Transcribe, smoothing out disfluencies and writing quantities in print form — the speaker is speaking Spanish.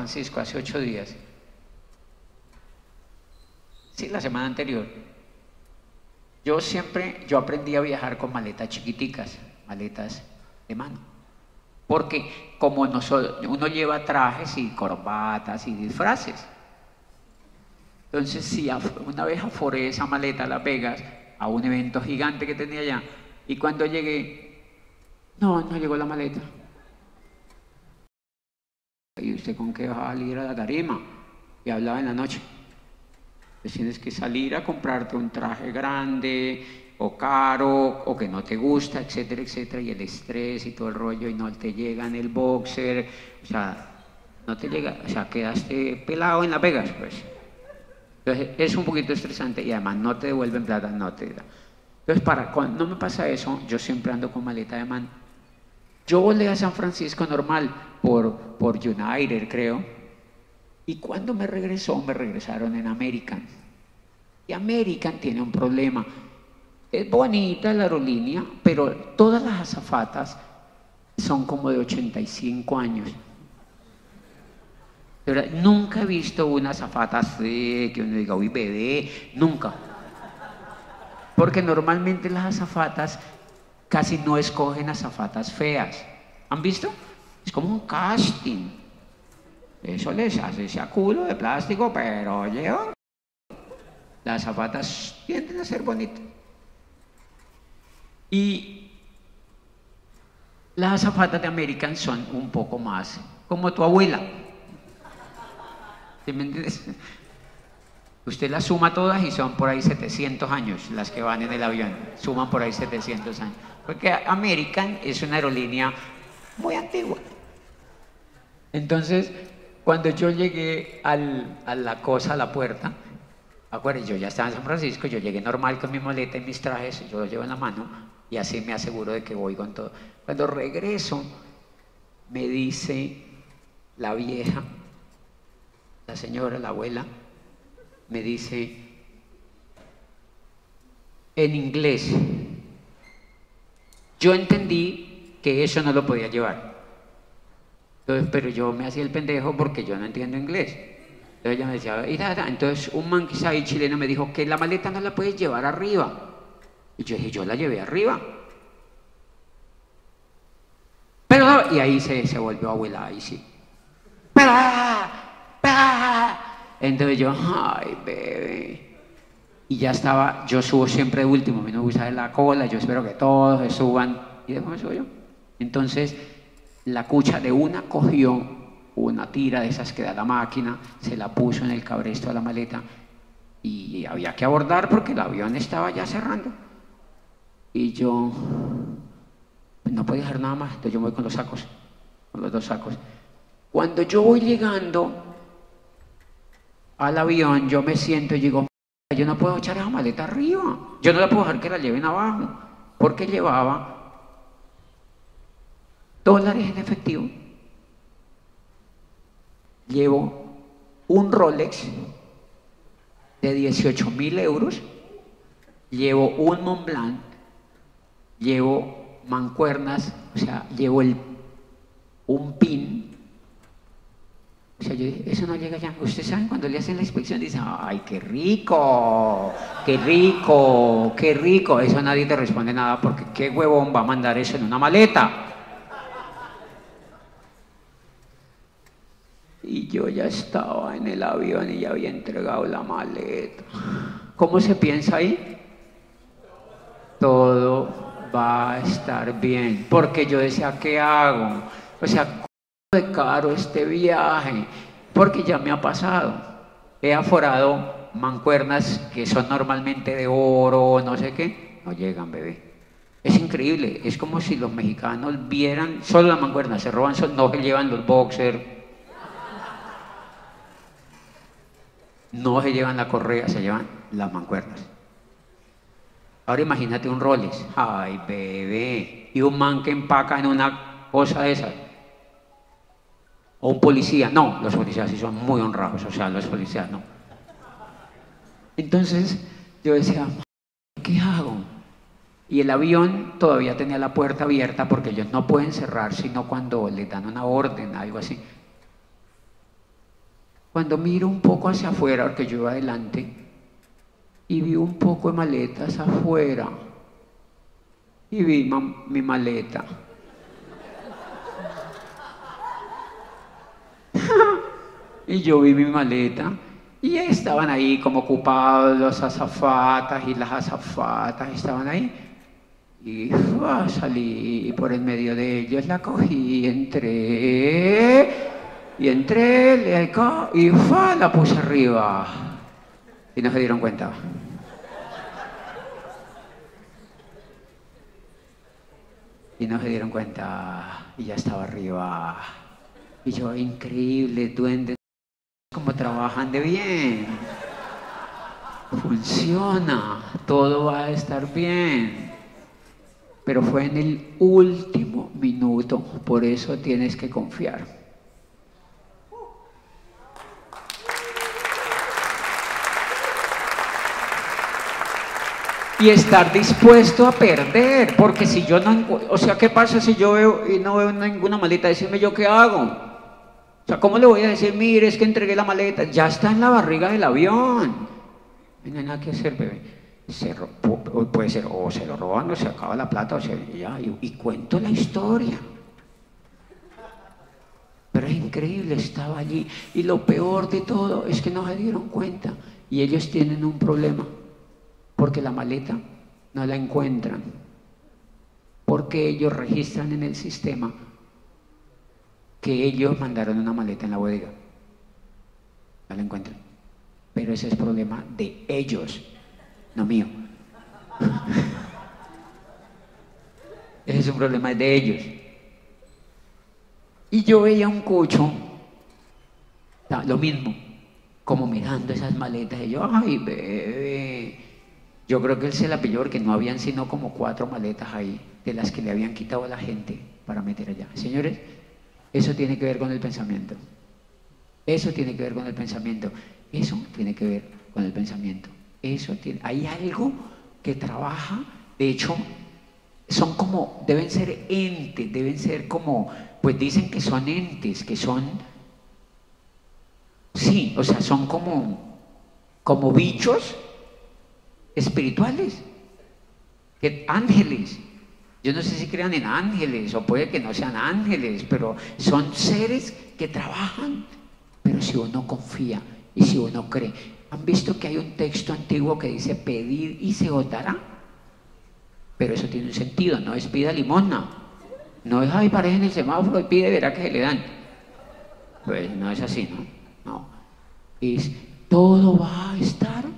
Francisco hace 8 días. Sí, la semana anterior. Yo aprendí a viajar con maletas chiquiticas, maletas de mano. Porque como uno lleva trajes y corbatas y disfraces. Entonces, si una vez aforé esa maleta a Las Vegas, a un evento gigante que tenía allá, y cuando llegué, no llegó la maleta. ¿Y usted con qué va a salir a la tarima? Y hablaba en la noche. Entonces tienes que salir a comprarte un traje grande o caro o que no te gusta, etcétera, etcétera, y el estrés y todo el rollo, y no te llega en el boxer, o sea, no te llega, o sea, quedaste pelado en Las Vegas, pues. Entonces es un poquito estresante y además no te devuelven plata, no te da. Entonces, cuando no me pasa eso, yo siempre ando con maleta de mano. Yo volé a San Francisco normal por United, creo, y cuando me regresaron en American. Y American tiene un problema. Es bonita la aerolínea, pero todas las azafatas son como de 85 años. Pero nunca he visto una azafata así, que uno diga, uy, bebé, nunca. Porque normalmente las azafatas casi no escogen azafatas feas. ¿Han visto? Es como un casting. Eso les hace ese culo de plástico, pero llevan. Las azafatas tienden a ser bonitas. Y las azafatas de American son un poco más como tu abuela. ¿Sí me entiendes? Usted las suma todas y son por ahí 700 años las que van en el avión. Suman por ahí 700 años. Porque American es una aerolínea muy antigua. Entonces, cuando yo llegué a la puerta, acuérdense, yo ya estaba en San Francisco, yo llegué normal con mi maleta y mis trajes, yo los llevo en la mano y así me aseguro de que voy con todo. Cuando regreso, me dice la vieja, la señora, la abuela, me dice en inglés, yo entendí que eso no lo podía llevar. Entonces, pero yo me hacía el pendejo porque yo no entiendo inglés. Entonces ella me decía, entonces un man que ahí chileno me dijo que la maleta no la puedes llevar arriba. Y yo dije, yo la llevé arriba. Pero, y ahí se volvió abuela, ahí sí. Entonces yo, ay, bebé. Y ya estaba, yo subo siempre de último, a mí no me gusta de la cola, yo espero que todos se suban. Y después me subo yo. Entonces, la cucha de una cogió una tira de esas que da la máquina, se la puso en el cabresto de la maleta y había que abordar porque el avión estaba ya cerrando. Y yo no podía dejar nada más, entonces yo me voy con los sacos, con los 2 sacos. Cuando yo voy llegando al avión, yo me siento y digo, yo no puedo echar esa maleta arriba, yo no la puedo dejar que la lleven abajo, porque llevaba dólares en efectivo, llevo un Rolex de 18.000 euros, llevo un Montblanc, llevo mancuernas, o sea, llevo un pin. O sea, yo dije, eso no llega ya. Ustedes saben, cuando le hacen la inspección dicen, ay, qué rico, qué rico, qué rico. Eso nadie te responde nada porque qué huevón va a mandar eso en una maleta. Y yo ya estaba en el avión y ya había entregado la maleta. ¿Cómo se piensa ahí? Todo va a estar bien. Porque yo decía, ¿qué hago? O sea, de caro este viaje, porque ya me ha pasado. He aforado mancuernas que son normalmente de oro, no sé qué, no llegan, bebé. Es increíble, es como si los mexicanos vieran solo las mancuernas, se roban, no se llevan los boxers, no se llevan la correa, se llevan las mancuernas. Ahora imagínate un Rolex, ay, bebé, y un man que empaca en una cosa de esas. O un policía, no, los policías sí son muy honrados, o sea, los policías no. Entonces yo decía, ¿qué hago? Y el avión todavía tenía la puerta abierta porque ellos no pueden cerrar sino cuando les dan una orden, algo así. Cuando miro un poco hacia afuera, porque yo iba adelante, y vi un poco de maletas afuera, y vi mi maleta. Y yo vi mi maleta, y estaban ahí como ocupados los azafatas, y las azafatas estaban ahí. Y salí por en medio de ellos, la cogí, entré, y la puse arriba. Y no se dieron cuenta. Y no se dieron cuenta, y ya estaba arriba. Y yo, increíble, duendes, como trabajan de bien. Funciona, todo va a estar bien. Pero fue en el último minuto, por eso tienes que confiar. Y estar dispuesto a perder, porque si yo no, o sea, ¿qué pasa si yo veo y no veo ninguna maleta? Decirme yo qué hago. O sea, ¿cómo le voy a decir, mire, es que entregué la maleta? Ya está en la barriga del avión. No hay nada que hacer, bebé. Puede ser, o se lo roban, o se acaba la plata, o sea, ya, y cuento la historia. Pero es increíble, estaba allí. Y lo peor de todo es que no se dieron cuenta. Y ellos tienen un problema, porque la maleta no la encuentran. Porque ellos registran en el sistema que ellos mandaron una maleta en la bodega. No la encuentran. Pero ese es problema de ellos, no mío. Ese es un problema de ellos. Y yo veía un cucho, lo mismo, como mirando esas maletas, y yo, ay, bebé. Yo creo que él se la pilló porque no habían sino como 4 maletas ahí, de las que le habían quitado a la gente para meter allá. Señores, eso tiene que ver con el pensamiento. Eso tiene que ver con el pensamiento. Eso tiene que ver con el pensamiento. Hay algo que trabaja, de hecho, son como, deben ser entes, deben ser como, pues dicen que son entes, que son, sí, o sea, son como bichos espirituales, ángeles. Yo no sé si crean en ángeles, o puede que no sean ángeles, pero son seres que trabajan. Pero si uno confía y si uno cree. ¿Han visto que hay un texto antiguo que dice pedir y se os dará? Pero eso tiene un sentido, no es pida limosna. No es, ay, parece en el semáforo y pide, verá que se le dan. Pues no es así, ¿no? No. Es, todo va a estar